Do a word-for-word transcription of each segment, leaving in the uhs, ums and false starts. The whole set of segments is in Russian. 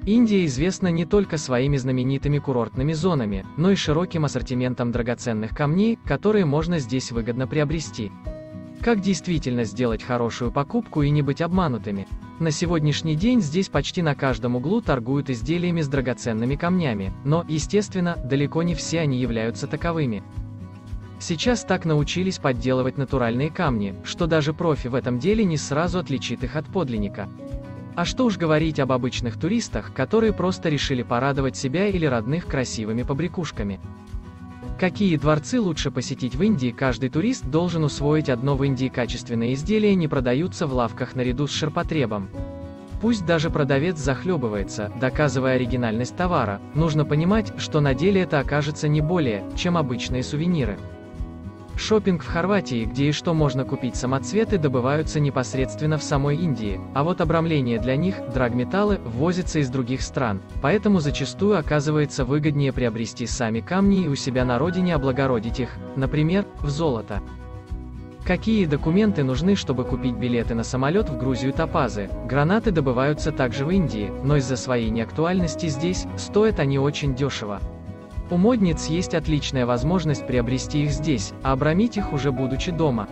Индия известна не только своими знаменитыми курортными зонами, но и широким ассортиментом драгоценных камней, которые можно здесь выгодно приобрести. Как действительно сделать хорошую покупку и не быть обманутыми? На сегодняшний день здесь почти на каждом углу торгуют изделиями с драгоценными камнями, но, естественно, далеко не все они являются таковыми. Сейчас так научились подделывать натуральные камни, что даже профи в этом деле не сразу отличит их от подлинника. А что уж говорить об обычных туристах, которые просто решили порадовать себя или родных красивыми побрякушками. Какие дворцы лучше посетить в Индии? Каждый турист должен усвоить: одно в Индии качественные изделия не продаются в лавках наряду с ширпотребом. Пусть даже продавец захлебывается, доказывая оригинальность товара, нужно понимать, что на деле это окажется не более, чем обычные сувениры. Шопинг в Хорватии, где и что можно купить самоцветы, добываются непосредственно в самой Индии, а вот обрамление для них, драгметаллы, ввозятся из других стран, поэтому зачастую оказывается выгоднее приобрести сами камни и у себя на родине облагородить их, например, в золото. Какие документы нужны, чтобы купить билеты на самолет в Грузию? Топазы, гранаты добываются также в Индии, но из-за своей неактуальности здесь, стоят они очень дешево. У модниц есть отличная возможность приобрести их здесь, а обрамить их уже будучи дома.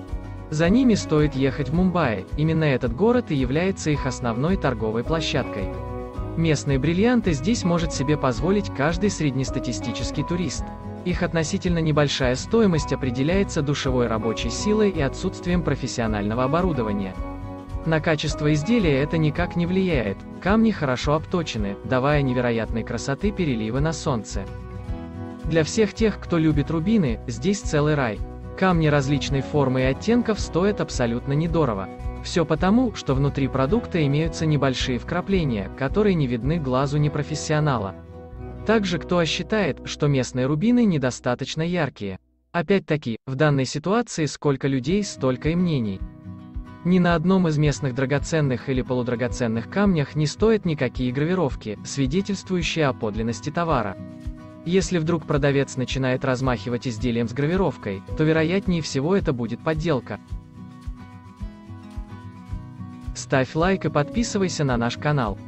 За ними стоит ехать в Мумбаи, именно этот город и является их основной торговой площадкой. Местные бриллианты здесь может себе позволить каждый среднестатистический турист. Их относительно небольшая стоимость определяется душевой рабочей силой и отсутствием профессионального оборудования. На качество изделия это никак не влияет, камни хорошо обточены, давая невероятной красоты переливы на солнце. Для всех тех, кто любит рубины, здесь целый рай. Камни различной формы и оттенков стоят абсолютно недорого. Все потому, что внутри продукта имеются небольшие вкрапления, которые не видны глазу непрофессионала. Также кто считает, что местные рубины недостаточно яркие. Опять-таки, в данной ситуации сколько людей, столько и мнений. Ни на одном из местных драгоценных или полудрагоценных камнях не стоят никакие гравировки, свидетельствующие о подлинности товара. Если вдруг продавец начинает размахивать изделием с гравировкой, то вероятнее всего это будет подделка. Ставь лайк и подписывайся на наш канал.